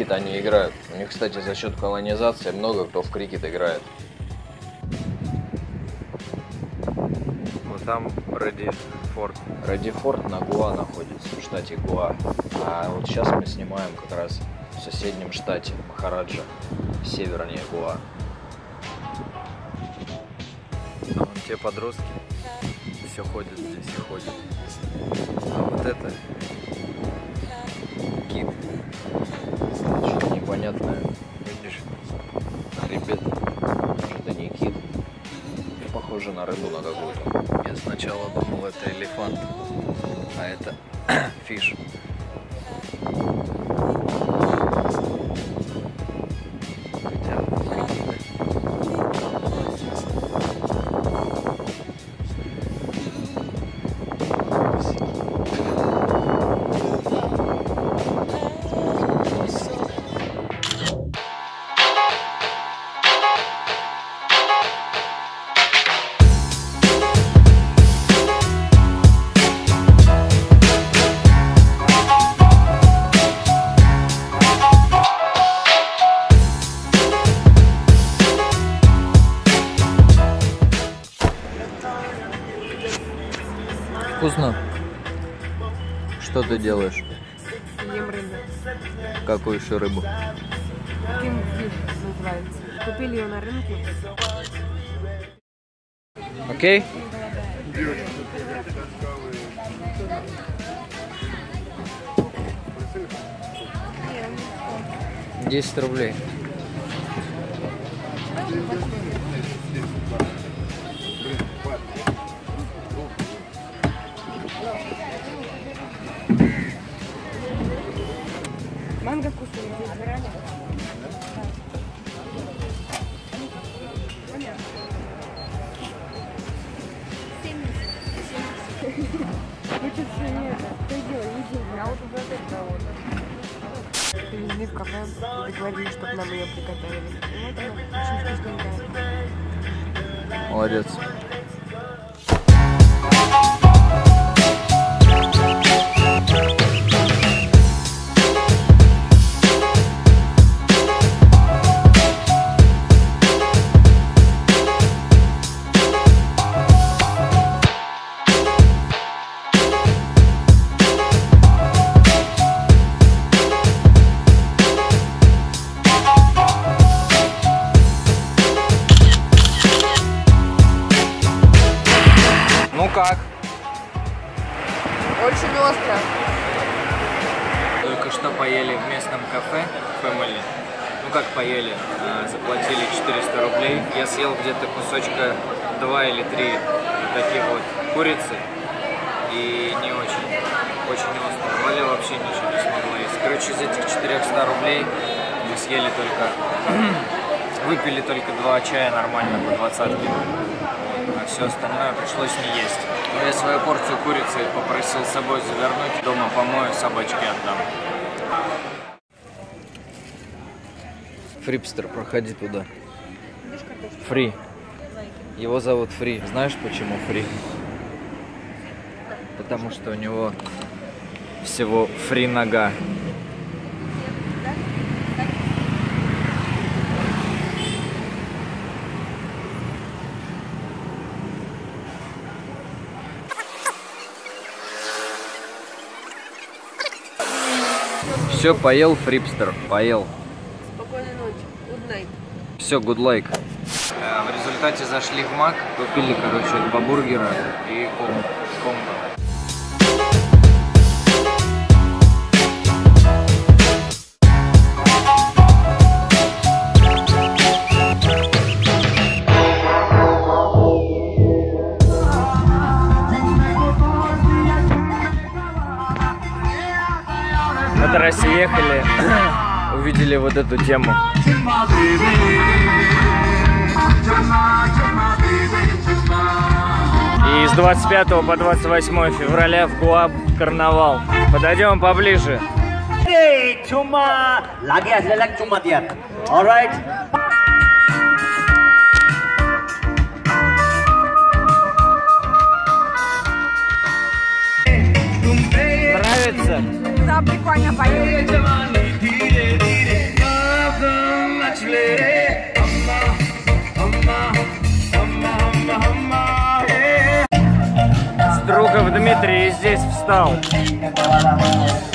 крикет они играют. У них, кстати, за счет колонизации много кто в крикет играет. Вот там Редифорд. Редифорд на Гоа находится, в штате Гоа. А вот сейчас мы снимаем как раз в соседнем штате Махараджа, севернее Гоа. А вон те подростки все ходят здесь и ходят. А вот это кит. Что-то непонятное. Видишь? Хребет. Это не кит. Похоже на рыбу на какую-то. Я сначала думал, это элефант, а это фиш. Вкусно. Что ты делаешь? Ем рыбу. Какую еще рыбу? Кингфиш называется. Купили ее на рынке. Окей? 10 рублей. Манго вкусный, здесь заранее. Хочется нет, что делать, не делать. А вот уже опять завод. Привезли в кафе, договорились, чтобы нам ее приготовили. И вот она очень вкусненькая. Молодец. Ну как? Очень остро. Только что поели в местном кафе Family. Ну как поели? Заплатили 400 рублей. Я съел где-то кусочка 2 или 3 таких вот курицы. И не очень. Очень остро. Валя вообще ничего не смогла есть. Короче, из этих 400 рублей мы съели только... Выпили только 2 чая нормально по 20-ке. А все остальное пришлось не есть. Но я свою порцию курицы попросил с собой завернуть. Дома помою, собачке отдам. Фрипстер, проходи туда. Фри. Его зовут Фри. Знаешь, почему Фри? Потому что у него всего фри нога. Все, поел Фрипстер, поел. Спокойной ночи. Good night. Все, good like. В результате зашли в Мак, купили, короче, 2 бургера и комбо. На трассе ехали, увидели вот эту тему. И с 25 по 28 февраля в Гоа карнавал. Подойдем поближе. Нравится? Да, прикольно поет. Струков Дмитрий здесь встал.